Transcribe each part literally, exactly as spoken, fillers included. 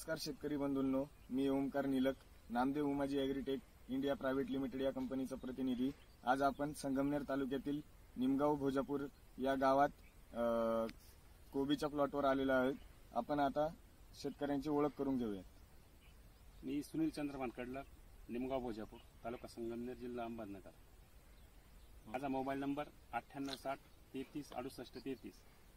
नमस्कार शेतकरी बंधूंनो, मी Omkar Nilak, Namdev Umaji Agritech India private limited या कंपनीचा प्रतिनिधी। आज आपण संगमनेर तालुक्यातील निमगाव भोजापूर या गावात कोबीच्या प्लॉटवर आलेलो आहोत। आपण आता शेतकऱ्यांची ओळख करून घेऊया। मी सुनील चंद्रकांत कडलक, निमगाव भोजापूर, तालुका संगमनेर, जिल्हा अहमदनगर। माझा मोबाईल नंबर अठ्ठ्याण्णव साठ तेहतीस अडुसष्ट तेहतीस।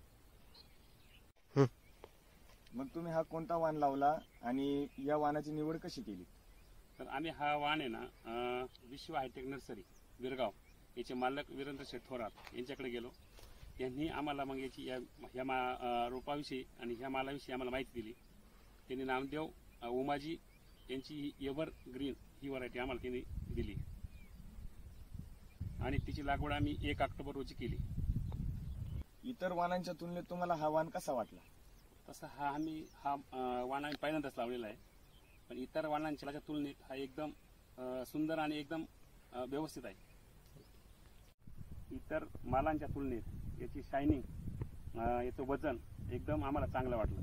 मग तुम्ही हा कोणता वाण लावला आणि या वाणाची निवड कशी केली? तर आम्ही हा वाण आहे ना विश्व हायटेक नर्सरी विरगाव याचे मालक वीरेंद्र शेठ थोरात यांच्याकडे गेलो। त्यांनी आम्हाला मग याची या ह्या मा रोपाविषयी आणि ह्या मालाविषयी आम्हाला माहिती दिली। त्यांनी नामदेव उमाजी यांची एव्हर ग्रीन ही व्हरायटी आम्हाला त्यांनी दिली आणि तिची लागवड आम्ही एक ऑक्टोबर रोजी केली। इतर वाणांच्या तुलनेत तुम्हाला हा वाण कसा वाटला? तसं हा आम्ही हा वाण आम्ही पहिल्यांदाच लावलेला आहे, पण इतर वाणांच्या तुलनेत हा एकदम सुंदर आणि एकदम व्यवस्थित आहे। इतर मालांच्या तुलनेत याची शायनिंग, याचं वजन एकदम आम्हाला चांगलं वाटलं।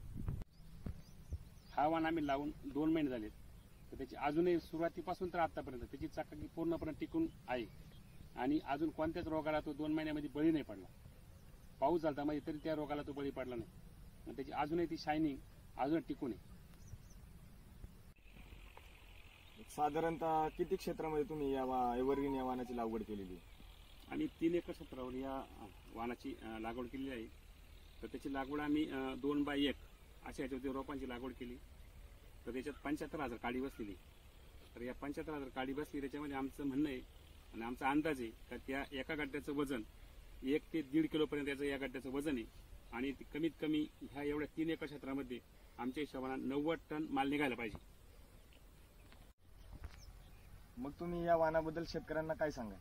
हा वाण आम्ही लावून दोन महिने झाले, तर त्याची अजूनही सुरुवातीपासून तर आतापर्यंत त्याची चकाकी पूर्णपणे टिकून आहे आणि अजून कोणत्याच रोगाला तो दोन महिन्यामध्ये बळी नाही पडला। पाऊस झाला म्हणजे तरी त्या रोगाला तो बळी पडला नाही, त्याची अजूनही ती शायनिंग अजून टिकून आहे। साधारणतः किती क्षेत्रामध्ये तुम्ही या एव्हरग्रीन या वाणाची लागवड केलेली? आणि तीन एकर क्षेत्रावर या वाणाची लागवड केलेली आहे। तर त्याची लागवड आम्ही दोन बाय एक अशा ह्याच्यावरती रोपांची लागवड केली। तर त्याच्यात पंच्याहत्तर हजार काडी बसलेली। तर या पंच्याहत्तर हजार काडी बसली, त्याच्यामध्ये आमचं म्हणणं आहे आणि आमचा अंदाज आहे का त्या एका गड्ड्याचं वजन एक ते दीड किलोपर्यंत याचं या गड्ड्याचं वजन आहे आणि कमीत कमी ह्या एवढ्या तीन एकर क्षेत्रामध्ये आमच्या हिशोबाने नव्वद टन माल निघायला पाहिजे। मग तुम्ही या वाणाबद्दल शेतकऱ्यांना काय सांगाल?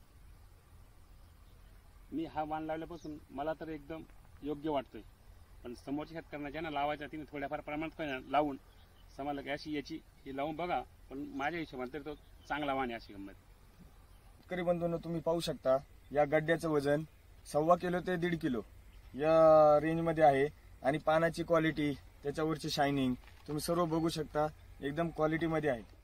मी हा वाण लावल्यापासून मला तर एकदम योग्य वाटतोय, पण समोरच्या शेतकऱ्यांना ज्यांना लावायचा तिने थोड्याफार प्रमाणात लावून समाला अशी याची हे लावून बघा, पण माझ्या हिशोबाने तर तो चांगला वाण आहे अशी गंमत। शेतकरी बंधूंनो, तुम्ही पाहू शकता या गड्ड्याचं वजन सव्वा किलो ते दीड किलो या रेंजमध्ये आहे आणि पानाची क्वालिटी, त्याच्यावरची शायनिंग तुम्ही सर्व बघू शकता, एकदम क्वालिटीमध्ये आहे।